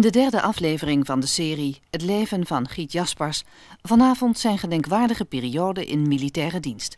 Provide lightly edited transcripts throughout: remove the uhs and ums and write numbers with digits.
de derde aflevering van de serie Het leven van Giet Jaspers vanavond zijn gedenkwaardige periode in militaire dienst.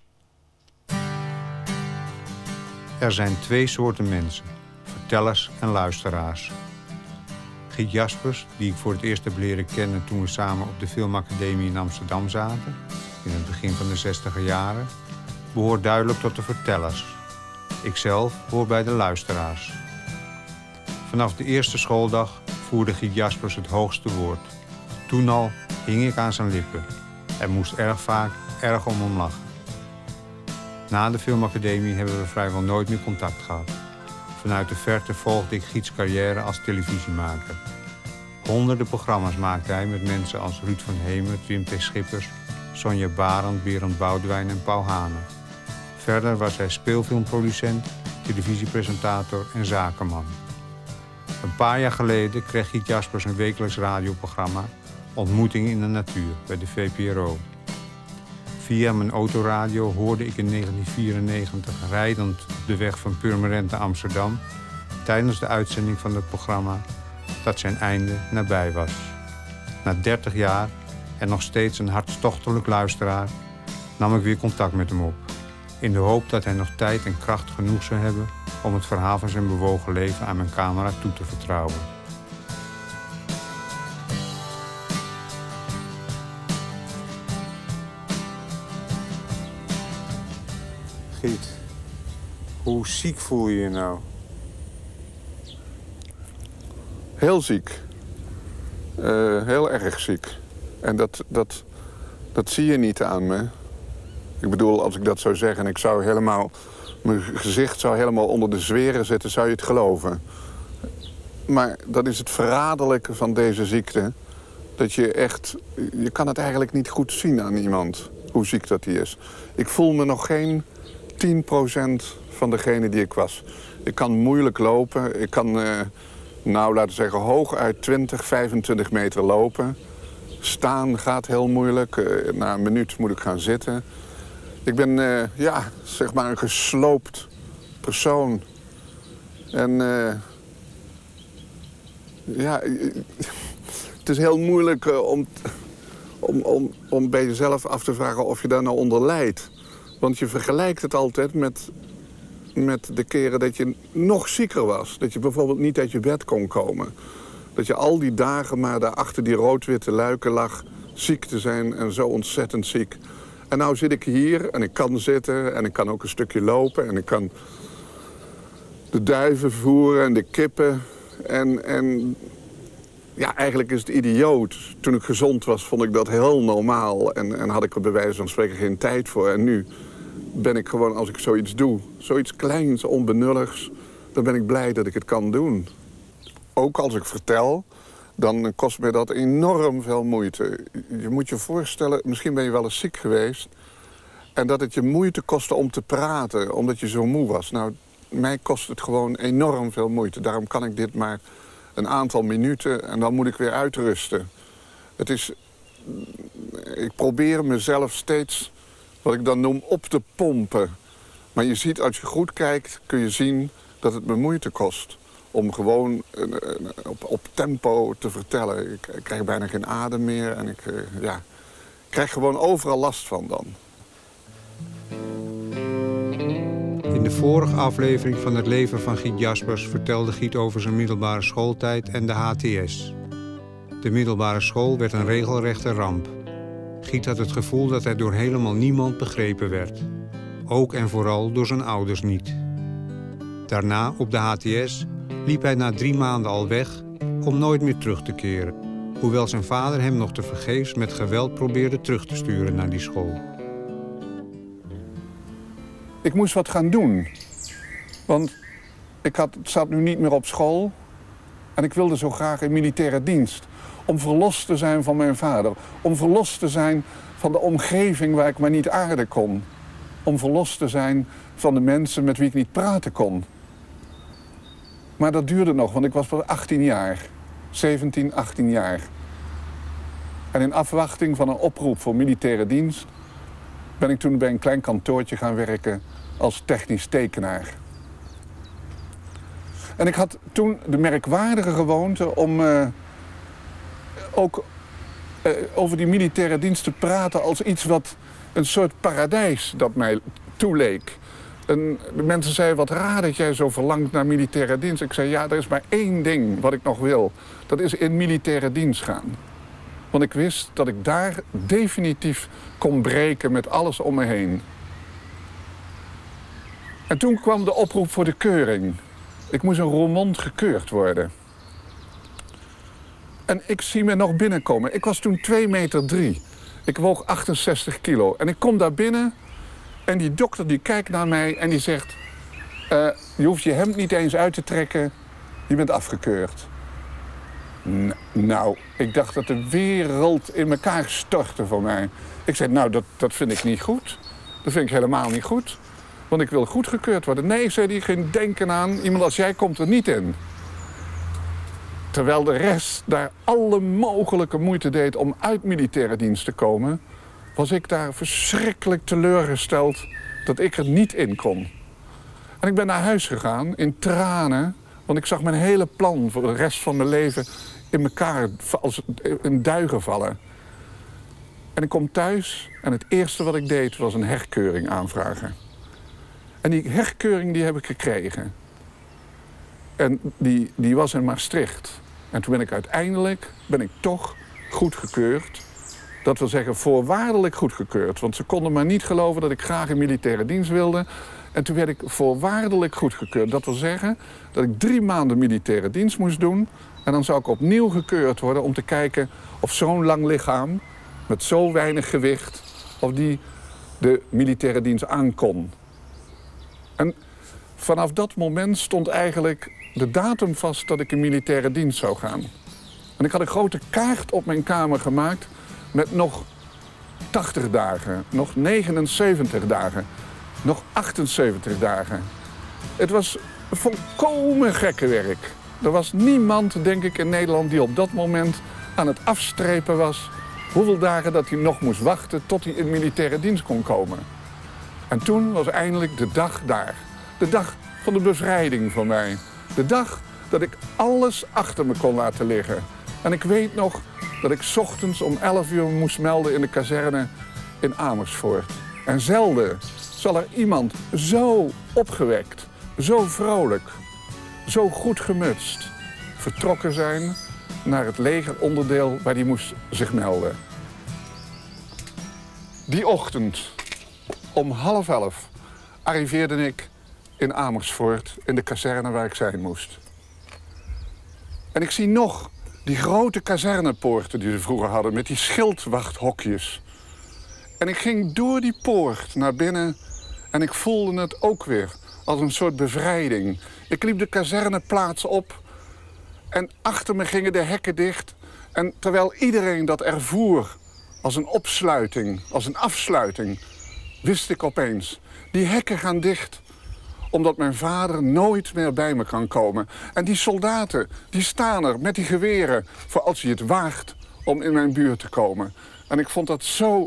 Er zijn twee soorten mensen, vertellers en luisteraars. Giet Jaspers, die ik voor het eerst heb leren kennen toen we samen op de Filmacademie in Amsterdam zaten, in het begin van de 60er jaren, behoort duidelijk tot de vertellers. Ikzelf hoor bij de luisteraars. Vanaf de eerste schooldag voerde Giet Jaspers het hoogste woord. Toen al hing ik aan zijn lippen en moest erg vaak erg om hem lachen. Na de Filmacademie hebben we vrijwel nooit meer contact gehad. Vanuit de verte volgde ik Giets carrière als televisiemaker. Honderden programma's maakte hij met mensen als Ruud van Hemert, Wim T. Schippers, Sonja Barend, Berend Boudewijn en Paul Hane. Verder was hij speelfilmproducent, televisiepresentator en zakenman. Een paar jaar geleden kreeg Giet Jaspers een wekelijks radioprogramma, Ontmoeting in de Natuur, bij de VPRO. Via mijn autoradio hoorde ik in 1994 rijdend op de weg van Purmerend naar Amsterdam, tijdens de uitzending van het programma, dat zijn einde nabij was. Na 30 jaar en nog steeds een hartstochtelijk luisteraar, nam ik weer contact met hem op. In de hoop dat hij nog tijd en kracht genoeg zou hebben om het verhaal van zijn bewogen leven aan mijn camera toe te vertrouwen. Giet, hoe ziek voel je je nou? Heel ziek. Heel erg ziek. En dat zie je niet aan me. Ik bedoel, als ik dat zou zeggen, ik zou helemaal, mijn gezicht zou helemaal onder de zweren zitten, zou je het geloven. Maar dat is het verraderlijke van deze ziekte. Dat je kan het eigenlijk niet goed zien aan iemand, hoe ziek dat die is. Ik voel me nog geen 10% van degene die ik was. Ik kan moeilijk lopen. Ik kan, laten we zeggen, hooguit 20, 25 meter lopen. Staan gaat heel moeilijk. Na een minuut moet ik gaan zitten. Ik ben, zeg maar een gesloopt persoon. En het is heel moeilijk om bij jezelf af te vragen of je daar nou onder lijdt. Want je vergelijkt het altijd met de keren dat je nog zieker was. Dat je bijvoorbeeld niet uit je bed kon komen. Dat je al die dagen maar daar achter die rood-witte luiken lag, ziek te zijn en zo ontzettend ziek. En nou zit ik hier en ik kan zitten en ik kan ook een stukje lopen en ik kan de duiven voeren en de kippen. En ja, eigenlijk is het idioot. Toen ik gezond was, vond ik dat heel normaal en had ik er bij wijze van spreken geen tijd voor. En nu ben ik gewoon, als ik zoiets doe, zoiets kleins, onbenulligs, dan ben ik blij dat ik het kan doen. Ook als ik vertel, dan kost me dat enorm veel moeite. Je moet je voorstellen, misschien ben je wel eens ziek geweest en dat het je moeite kostte om te praten, omdat je zo moe was. Nou, mij kost het gewoon enorm veel moeite. Daarom kan ik dit maar een aantal minuten en dan moet ik weer uitrusten. Ik probeer mezelf steeds, wat ik dan noem, op te pompen. Maar je ziet, als je goed kijkt, kun je zien dat het me moeite kost om gewoon op tempo te vertellen. Ik krijg bijna geen adem meer en ik krijg gewoon overal last van dan. In de vorige aflevering van het leven van Giet Jaspers vertelde Giet over zijn middelbare schooltijd en de HTS. De middelbare school werd een regelrechte ramp. Giet had het gevoel dat hij door helemaal niemand begrepen werd. Ook en vooral door zijn ouders niet. Daarna, op de HTS, liep hij na 3 maanden al weg om nooit meer terug te keren. Hoewel zijn vader hem nog tevergeefs met geweld probeerde terug te sturen naar die school. Ik moest wat gaan doen. Want ik zat nu niet meer op school. En ik wilde zo graag in militaire dienst. Om verlost te zijn van mijn vader. Om verlost te zijn van de omgeving waar ik maar niet aarden kon. Om verlost te zijn van de mensen met wie ik niet praten kon. Maar dat duurde nog, want ik was pas 18 jaar. 17, 18 jaar. En in afwachting van een oproep voor militaire dienst ben ik toen bij een klein kantoortje gaan werken als technisch tekenaar. En ik had toen de merkwaardige gewoonte om ook over die militaire dienst te praten als iets wat een soort paradijs dat mij toeleek. En de mensen zeiden, wat raar dat jij zo verlangt naar militaire dienst. Ik zei, ja, er is maar één ding wat ik nog wil. Dat is in militaire dienst gaan. Want ik wist dat ik daar definitief kon breken met alles om me heen. En toen kwam de oproep voor de keuring. Ik moest in Roermond gekeurd worden. En ik zie me nog binnenkomen. Ik was toen 2,3 meter. Ik woog 68 kilo. En ik kom daar binnen en die dokter die kijkt naar mij en die zegt... je hoeft je hemd niet eens uit te trekken, je bent afgekeurd. Nou, ik dacht dat de wereld in elkaar stortte voor mij. Ik zei, nou, dat vind ik niet goed. Dat vind ik helemaal niet goed. Want ik wil goedgekeurd worden. Nee, zei hij, geen denken aan. Iemand als jij komt er niet in. Terwijl de rest daar alle mogelijke moeite deed om uit militaire dienst te komen... was ik daar verschrikkelijk teleurgesteld dat ik er niet in kon. En ik ben naar huis gegaan in tranen... want ik zag mijn hele plan voor de rest van mijn leven in elkaar als in duigen vallen. En ik kom thuis en het eerste wat ik deed was een herkeuring aanvragen. En die herkeuring die heb ik gekregen. En die was in Maastricht. En toen ben ik toch goedgekeurd. Dat wil zeggen voorwaardelijk goedgekeurd. Want ze konden maar niet geloven dat ik graag in militaire dienst wilde. En toen werd ik voorwaardelijk goedgekeurd. Dat wil zeggen dat ik 3 maanden militaire dienst moest doen. En dan zou ik opnieuw gekeurd worden om te kijken of zo'n lang lichaam... met zo weinig gewicht, of die de militaire dienst aankon. En vanaf dat moment stond eigenlijk de datum vast dat ik in militaire dienst zou gaan. En ik had een grote kaart op mijn kamer gemaakt met nog 80 dagen, nog 79 dagen, nog 78 dagen. Het was volkomen gekke werk. Er was niemand, denk ik, in Nederland die op dat moment aan het afstrepen was hoeveel dagen dat hij nog moest wachten tot hij in militaire dienst kon komen. En toen was eindelijk de dag daar. De dag van de bevrijding voor mij. De dag dat ik alles achter me kon laten liggen. En ik weet nog dat ik 's ochtends om 11 uur moest melden in de kazerne in Amersfoort. En zelden zal er iemand zo opgewekt, zo vrolijk, zo goed gemutst vertrokken zijn naar het legeronderdeel waar hij moest zich melden. Die ochtend om 10:30 arriveerde ik in Amersfoort in de kazerne waar ik zijn moest. En ik zie nog die grote kazernepoorten die ze vroeger hadden met die schildwachthokjes. En ik ging door die poort naar binnen en ik voelde het ook weer als een soort bevrijding. Ik liep de kazerneplaats op en achter me gingen de hekken dicht. En terwijl iedereen dat ervoer als een opsluiting, als een afsluiting, wist ik opeens, die hekken gaan dicht omdat mijn vader nooit meer bij me kan komen. En die soldaten, die staan er met die geweren voor als hij het waagt om in mijn buurt te komen. En ik vond dat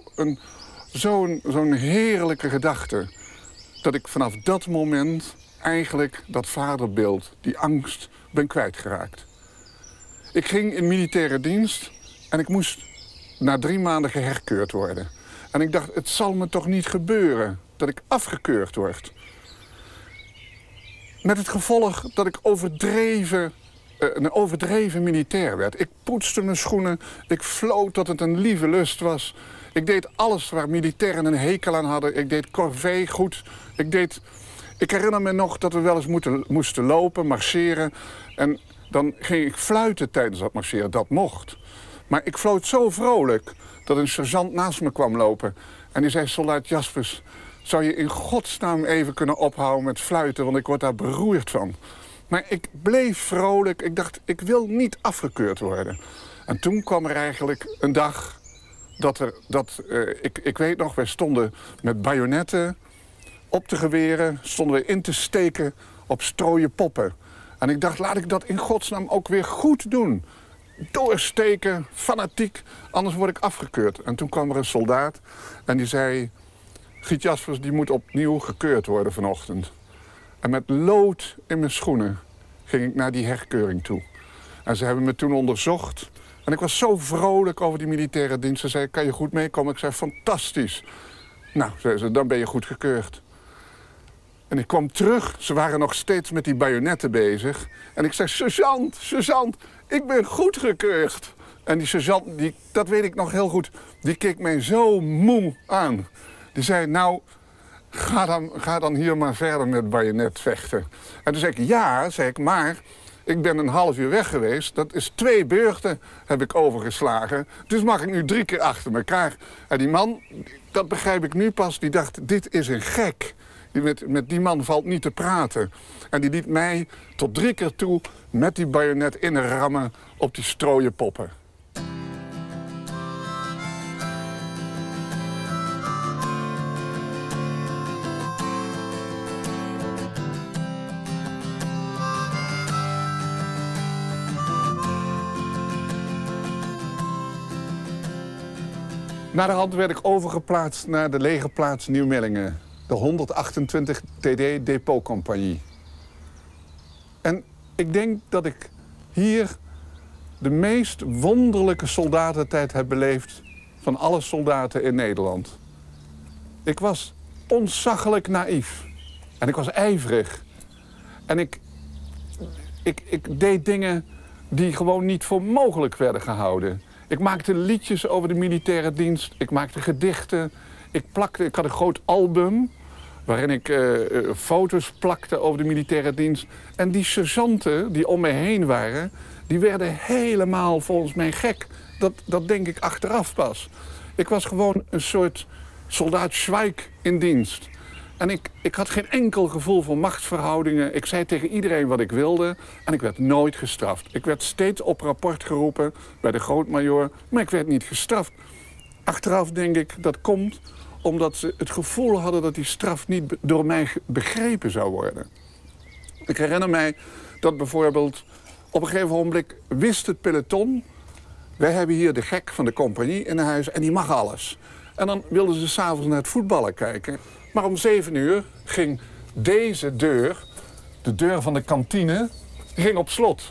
zo'n heerlijke gedachte, dat ik vanaf dat moment eigenlijk dat vaderbeeld, die angst, ben kwijtgeraakt. Ik ging in militaire dienst en ik moest na 3 maanden geherkeurd worden. En ik dacht, het zal me toch niet gebeuren dat ik afgekeurd word. Met het gevolg dat ik een overdreven militair werd. Ik poetste mijn schoenen, ik floot dat het een lieve lust was. Ik deed alles waar militairen een hekel aan hadden. Ik deed corvée goed. Ik herinner me nog dat we wel eens moesten lopen, marcheren. En dan ging ik fluiten tijdens dat marcheren, dat mocht. Maar ik floot zo vrolijk dat een sergeant naast me kwam lopen. En die zei, soldaat Jaspers, zou je in godsnaam even kunnen ophouden met fluiten, want ik word daar beroerd van. Maar ik bleef vrolijk. Ik dacht, ik wil niet afgekeurd worden. En toen kwam er eigenlijk een dag ik weet nog, wij stonden met bajonetten op de geweren, stonden we in te steken op strooien poppen. En ik dacht, laat ik dat in godsnaam ook weer goed doen. Doorsteken, fanatiek, anders word ik afgekeurd. En toen kwam er een soldaat en die zei, Giet Jaspers die moet opnieuw gekeurd worden vanochtend. En met lood in mijn schoenen ging ik naar die herkeuring toe. En ze hebben me toen onderzocht En ik was zo vrolijk over die militaire dienst. Ze zei, kan je goed meekomen? Ik zei, fantastisch. Nou, zei ze, dan ben je goedgekeurd. En ik kwam terug. Ze waren nog steeds met die bajonetten bezig. En ik zei, sergeant, ik ben goedgekeurd. En die sergeant, dat weet ik nog heel goed, die keek mij zo moe aan. Die zei, nou, ga dan hier maar verder met bajonet vechten. En toen zei ik, ja, maar ik ben een half uur weg geweest. Dat is 2 beurten heb ik overgeslagen. Dus mag ik nu 3 keer achter elkaar. En die man, dat begrijp ik nu pas, die dacht, dit is een gek. Met die man valt niet te praten. En die liet mij tot 3 keer toe met die bajonet inrammen op die strooien poppen. Naderhand werd ik overgeplaatst naar de legerplaats Nieuw-Millingen. De 128 TD Depotcompagnie. En ik denk dat ik hier de meest wonderlijke soldatentijd heb beleefd van alle soldaten in Nederland. Ik was ontzaglijk naïef. En ik was ijverig. En ik deed dingen die gewoon niet voor mogelijk werden gehouden. Ik maakte liedjes over de militaire dienst. Ik maakte gedichten. Ik had een groot album waarin ik foto's plakte over de militaire dienst. En die sergeanten die om me heen waren, die werden helemaal volgens mij gek. Dat denk ik achteraf pas. Ik was gewoon een soort soldaat Schweig in dienst. En ik had geen enkel gevoel voor machtsverhoudingen. Ik zei tegen iedereen wat ik wilde en ik werd nooit gestraft. Ik werd steeds op rapport geroepen bij de grootmajoor, maar ik werd niet gestraft. Achteraf denk ik dat komt omdat ze het gevoel hadden dat die straf niet door mij begrepen zou worden. Ik herinner mij dat bijvoorbeeld op een gegeven ogenblik wist het peloton, wij hebben hier de gek van de compagnie in huis en die mag alles. En dan wilden ze 's avonds naar het voetballen kijken. Maar om 7 uur ging deze deur, de deur van de kantine, ging op slot.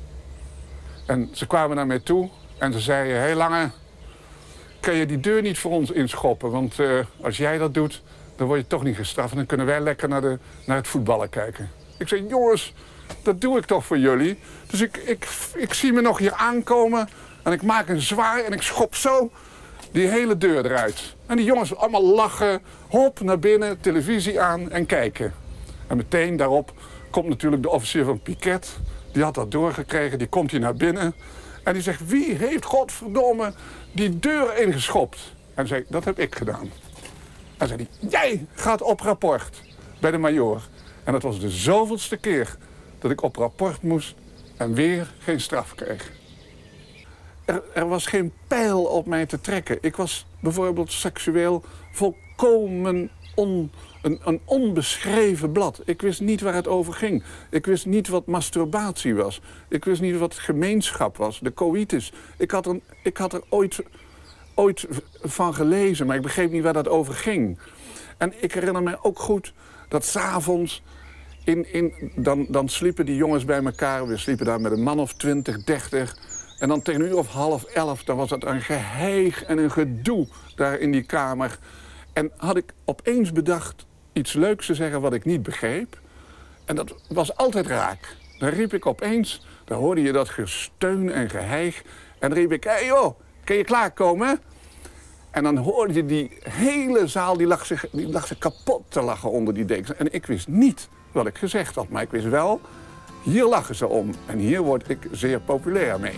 En ze kwamen naar mij toe en ze zeiden, hé Lange, kan je die deur niet voor ons inschoppen? Want als jij dat doet, dan word je toch niet gestraft. En dan kunnen wij lekker naar het voetballen kijken. Ik zei, jongens, dat doe ik toch voor jullie. Dus ik zie me nog hier aankomen en ik maak een zwaai en ik schop zo die hele deur eruit. En die jongens allemaal lachen, hop, naar binnen, televisie aan en kijken. En meteen daarop komt natuurlijk de officier van Piquet. Die had dat doorgekregen, die komt hier naar binnen. En die zegt, wie heeft godverdomme die deur ingeschopt? En zei, dat heb ik gedaan. En zei hij, jij gaat op rapport bij de majoor. En dat was de zoveelste keer dat ik op rapport moest en weer geen straf kreeg. Er was geen pijl op mij te trekken. Ik was bijvoorbeeld seksueel volkomen een onbeschreven blad. Ik wist niet waar het over ging. Ik wist niet wat masturbatie was. Ik wist niet wat gemeenschap was, de coïtus. Ik had er ooit van gelezen, maar ik begreep niet waar dat over ging. En ik herinner me ook goed dat 's avonds dan sliepen die jongens bij elkaar. We sliepen daar met een man of 20, 30. En dan tegen 10:30, dan was het een geheig en een gedoe daar in die kamer. En had ik opeens bedacht iets leuks te zeggen wat ik niet begreep. En dat was altijd raak. Dan riep ik opeens, dan hoorde je dat gesteun en geheig. En dan riep ik, hé joh, kan je klaarkomen? En dan hoorde je die hele zaal, die lag zich kapot te lachen onder die dekens. En ik wist niet wat ik gezegd had, maar ik wist wel, hier lachen ze om. En hier word ik zeer populair mee.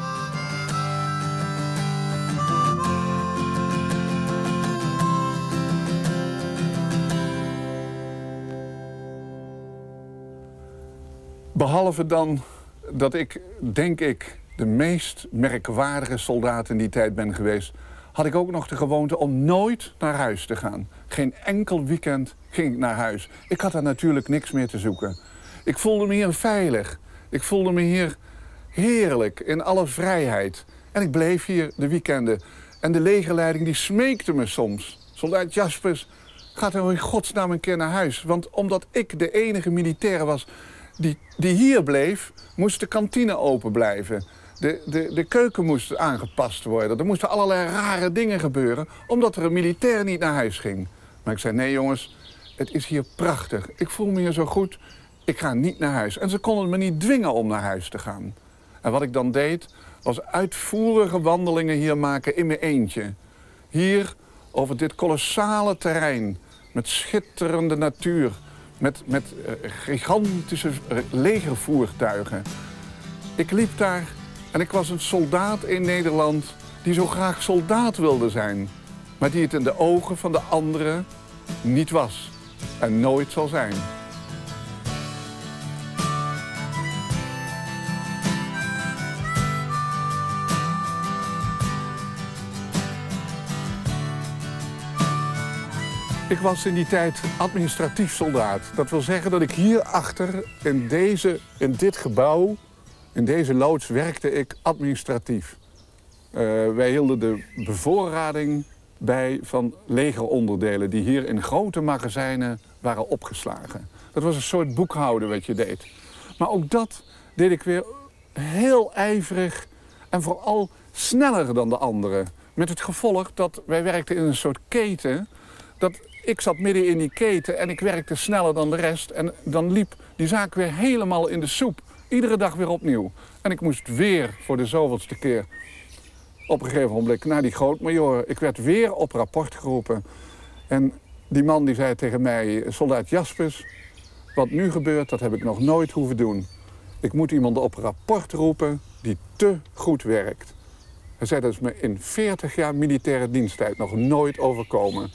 Behalve dan dat ik, denk ik, de meest merkwaardige soldaat in die tijd ben geweest, had ik ook nog de gewoonte om nooit naar huis te gaan. Geen enkel weekend ging ik naar huis. Ik had daar natuurlijk niks meer te zoeken. Ik voelde me hier veilig. Ik voelde me hier heerlijk, in alle vrijheid. En ik bleef hier de weekenden. En de legerleiding die smeekte me soms. Soldaat Jaspers, ga nou in godsnaam een keer naar huis. Want omdat ik de enige militair was die hier bleef, moest de kantine open blijven. De keuken moest aangepast worden. Er moesten allerlei rare dingen gebeuren, omdat er een militair niet naar huis ging. Maar ik zei, nee jongens, het is hier prachtig. Ik voel me hier zo goed, ik ga niet naar huis. En ze konden me niet dwingen om naar huis te gaan. En wat ik dan deed, was uitvoerige wandelingen hier maken in mijn eentje. Hier, over dit kolossale terrein, met schitterende natuur, met gigantische legervoertuigen. Ik liep daar en ik was een soldaat in Nederland die zo graag soldaat wilde zijn, maar die het in de ogen van de anderen niet was en nooit zal zijn. Ik was in die tijd administratief soldaat. Dat wil zeggen dat ik hierachter in dit gebouw, in deze loods, werkte ik administratief. Wij hielden de bevoorrading bij van legeronderdelen die hier in grote magazijnen waren opgeslagen. Dat was een soort boekhouden wat je deed. Maar ook dat deed ik weer heel ijverig en vooral sneller dan de anderen. Met het gevolg dat wij werkten in een soort keten. Dat ik zat midden in die keten en ik werkte sneller dan de rest. En dan liep die zaak weer helemaal in de soep. Iedere dag weer opnieuw. En ik moest weer voor de zoveelste keer op een gegeven moment naar die grootmajoor. Ik werd weer op rapport geroepen. En die man die zei tegen mij, soldaat Jaspers, wat nu gebeurt, dat heb ik nog nooit hoeven doen. Ik moet iemand op rapport roepen die te goed werkt. Hij zei, dat is me in 40 jaar militaire diensttijd nog nooit overkomen.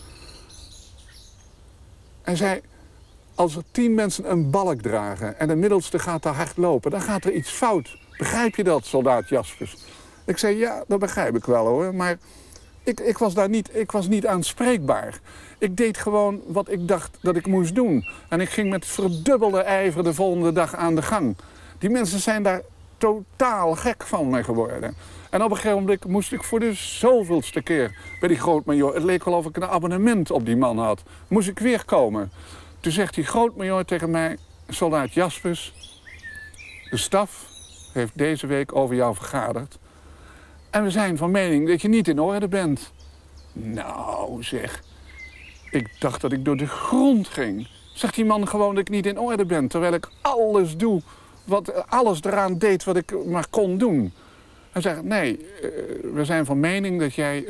Hij zei, als er 10 mensen een balk dragen en de middelste gaat te hard lopen, dan gaat er iets fout. Begrijp je dat, soldaat Jaspers? Ik zei, ja, dat begrijp ik wel hoor, maar ik was niet aanspreekbaar. Ik deed gewoon wat ik dacht dat ik moest doen. En ik ging met verdubbelde ijver de volgende dag aan de gang. Die mensen zijn daar totaal gek van me geworden. En op een gegeven moment moest ik voor de zoveelste keer bij die grootmajoor, het leek wel of ik een abonnement op die man had, moest ik weer komen. Toen zegt die grootmajoor tegen mij, soldaat Jaspers, de staf heeft deze week over jou vergaderd. En we zijn van mening dat je niet in orde bent. Nou zeg, ik dacht dat ik door de grond ging. Zegt die man gewoon dat ik niet in orde ben, terwijl ik alles doe, alles eraan deed wat ik maar kon doen. Hij zegt, nee, we zijn van mening dat jij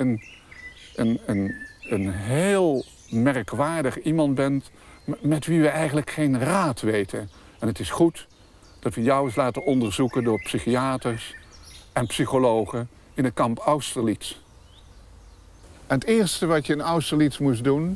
een heel merkwaardig iemand bent met wie we eigenlijk geen raad weten. En het is goed dat we jou eens laten onderzoeken door psychiaters en psychologen in het kamp Austerlitz. En het eerste wat je in Austerlitz moest doen,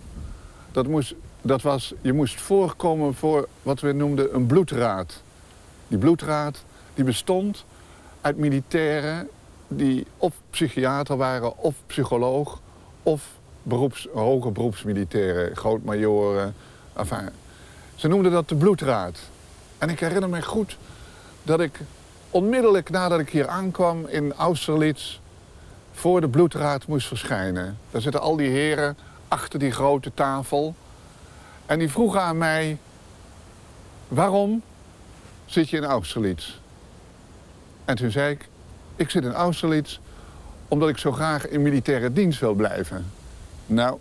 dat was, je moest voorkomen voor wat we noemden een bloedraad. Die bloedraad die bestond uit militairen die of psychiater waren, of psycholoog, of hoge beroepsmilitairen, grootmajoren. Enfin, ze noemden dat de bloedraad. En ik herinner me goed dat ik onmiddellijk nadat ik hier aankwam in Austerlitz voor de bloedraad moest verschijnen. Daar zitten al die heren achter die grote tafel. En die vroegen aan mij, waarom zit je in Austerlitz? En toen zei ik zit in Austerlitz omdat ik zo graag in militaire dienst wil blijven. Nou,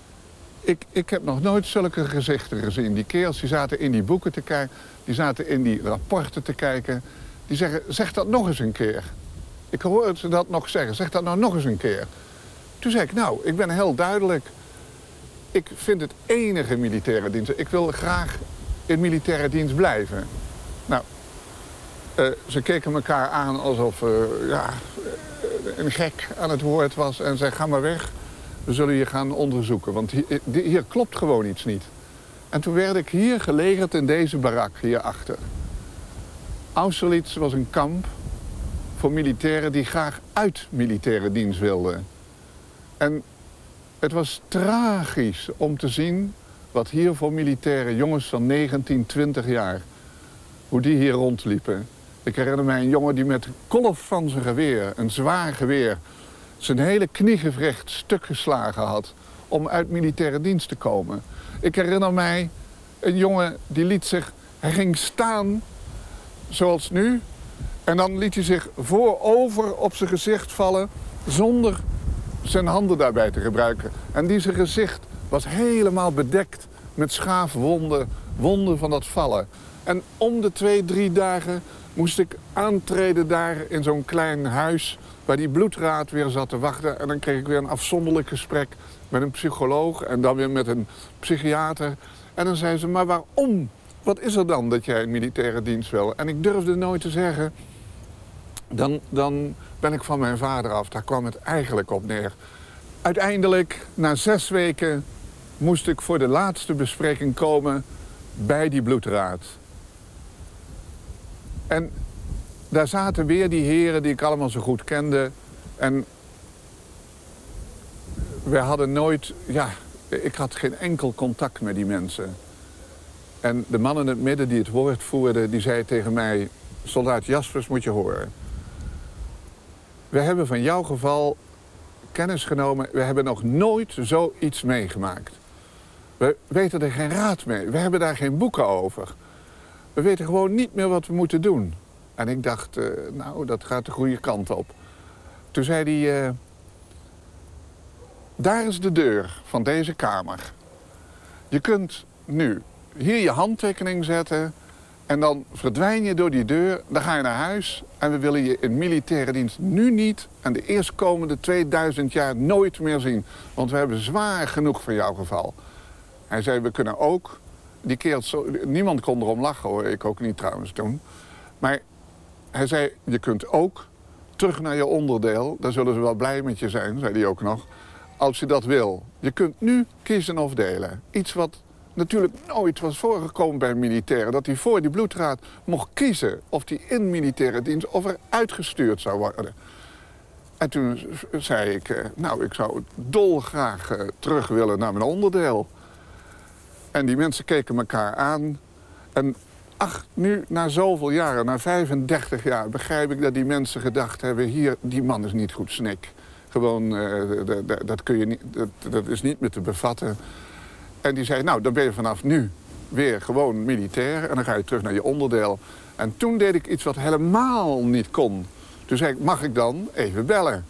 ik heb nog nooit zulke gezichten gezien. Die kerels die zaten in die boeken te kijken, die zaten in die rapporten te kijken. Die zeggen, zeg dat nog eens een keer. Ik hoorde ze dat nog zeggen, zeg dat nou nog eens een keer. Toen zei ik, nou, ik ben heel duidelijk. Ik vind het enige militaire dienst. Ik wil graag in militaire dienst blijven. Nou, ze keken elkaar aan alsof een gek aan het woord was. En zei, ga maar weg. We zullen je gaan onderzoeken. Want hier klopt gewoon iets niet. En toen werd ik hier gelegerd in deze barak hierachter. Austerlitz was een kamp voor militairen die graag uit militaire dienst wilden. En het was tragisch om te zien wat hier voor militaire jongens van 19, 20 jaar, hoe die hier rondliepen. Ik herinner mij een jongen die met de kolf van zijn geweer, een zwaar geweer, zijn hele kniegewricht stuk geslagen had om uit militaire dienst te komen. Ik herinner mij een jongen die hij ging staan zoals nu, En dan liet hij zich voorover op zijn gezicht vallen zonder zijn handen daarbij te gebruiken. En die zijn gezicht was helemaal bedekt met schaafwonden, wonden van dat vallen. En om de 2-3 dagen moest ik aantreden daar in zo'n klein huis waar die bloedraad weer zat te wachten. En dan kreeg ik weer een afzonderlijk gesprek met een psycholoog en dan weer met een psychiater. En dan zei ze, maar waarom? Wat is er dan dat jij in militaire dienst wil? En ik durfde nooit te zeggen. Dan ben ik van mijn vader af. Daar kwam het eigenlijk op neer. Uiteindelijk, na 6 weken, moest ik voor de laatste bespreking komen bij die bloedraad. En daar zaten weer die heren die ik allemaal zo goed kende. En we hadden nooit, ik had geen enkel contact met die mensen. En de man in het midden die het woord voerde, die zei tegen mij, soldaat Jaspers, moet je horen. We hebben van jouw geval kennis genomen, we hebben nog nooit zoiets meegemaakt. We weten er geen raad mee, we hebben daar geen boeken over. We weten gewoon niet meer wat we moeten doen. En ik dacht, nou, dat gaat de goede kant op. Toen zei hij, daar is de deur van deze kamer. Je kunt nu hier je handtekening zetten en dan verdwijn je door die deur, dan ga je naar huis en we willen je in militaire dienst nu niet en de eerstkomende 2000 jaar nooit meer zien. Want we hebben zwaar genoeg van jouw geval. Hij zei, we kunnen ook, die keer, niemand kon erom lachen hoor, ik ook niet trouwens toen. Maar hij zei, je kunt ook terug naar je onderdeel, daar zullen ze wel blij met je zijn, zei hij ook nog, als je dat wil. Je kunt nu kiezen of delen. Iets wat natuurlijk nooit was voorgekomen bij militairen. Dat hij voor die bloedraad mocht kiezen of hij in militaire dienst of er uitgestuurd zou worden. En toen zei ik, nou, ik zou dolgraag terug willen naar mijn onderdeel. En die mensen keken elkaar aan. En ach, nu na zoveel jaren, na 35 jaar, begrijp ik dat die mensen gedacht hebben, hier, die man is niet goed snik. Gewoon, dat kun je niet, dat is niet meer te bevatten. En die zei, nou, dan ben je vanaf nu weer gewoon militair en dan ga je terug naar je onderdeel. En toen deed ik iets wat helemaal niet kon. Toen zei ik, mag ik dan even bellen?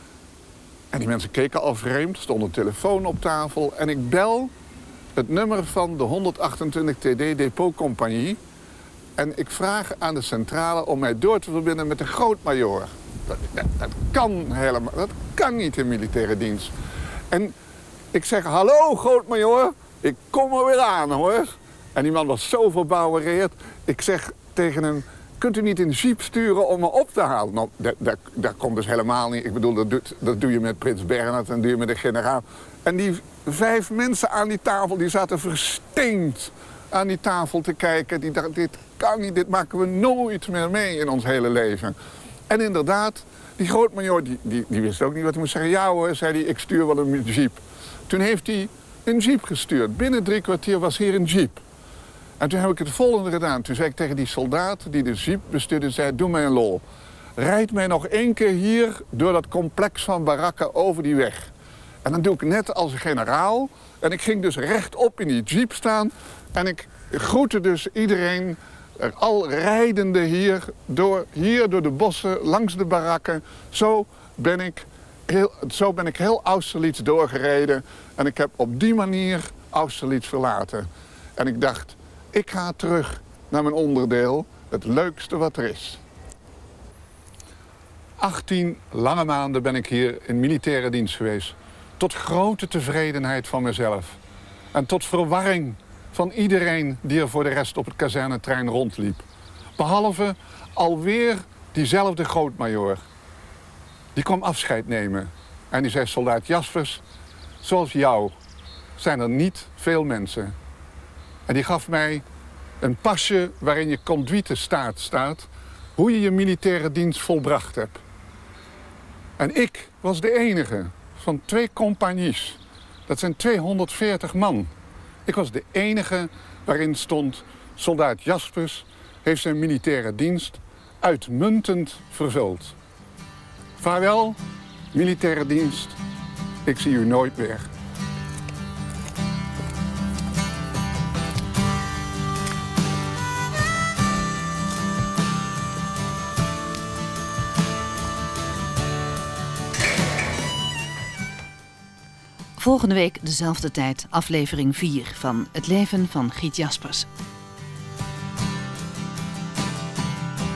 En die mensen keken al vreemd, stond een telefoon op tafel en ik bel het nummer van de 128 TD Depotcompagnie. En ik vraag aan de centrale om mij door te verbinden met de grootmajoor. Dat kan helemaal, dat kan niet in militaire dienst. En ik zeg, hallo grootmajoor, ik kom er weer aan hoor. En die man was zo verbouwereerd. Ik zeg tegen hem, kunt u niet een jeep sturen om me op te halen? Nou, dat komt dus helemaal niet. Ik bedoel, dat doe je met Prins Bernhard en doe je met de generaal. En die 5 mensen aan die tafel, die zaten versteend aan die tafel te kijken. Die dachten, dit kan niet, dit maken we nooit meer mee in ons hele leven. En inderdaad, die grootmajoor, die wist ook niet wat hij moest zeggen. Ja hoor, zei hij, ik stuur wel een jeep. Toen heeft hij een jeep gestuurd. Binnen 3 kwartier was hier een jeep. En toen heb ik het volgende gedaan. Toen zei ik tegen die soldaat die de jeep bestuurde, zei, doe mij een lol. Rijd mij nog 1 keer hier door dat complex van barakken over die weg. En dan doe ik net als een generaal. En ik ging dus rechtop in die jeep staan. En ik groette dus iedereen, al rijdende hier door de bossen, langs de barakken. Zo ben ik heel Austerlitz doorgereden. En ik heb op die manier Austerlitz verlaten. En ik dacht, ik ga terug naar mijn onderdeel, het leukste wat er is. 18 lange maanden ben ik hier in militaire dienst geweest. Tot grote tevredenheid van mezelf. En tot verwarring van iedereen die er voor de rest op het kazernetrein rondliep. Behalve alweer diezelfde grootmajoor. Die kwam afscheid nemen. En die zei, soldaat Jaspers, zoals jou zijn er niet veel mensen. En die gaf mij een pasje waarin je conduite staat, hoe je je militaire dienst volbracht hebt. En ik was de enige van 2 compagnies. Dat zijn 240 man. Ik was de enige waarin stond, soldaat Jaspers heeft zijn militaire dienst uitmuntend vervuld. Vaarwel, militaire dienst, ik zie u nooit meer. Volgende week dezelfde tijd aflevering 4 van Het leven van Giet Jaspers.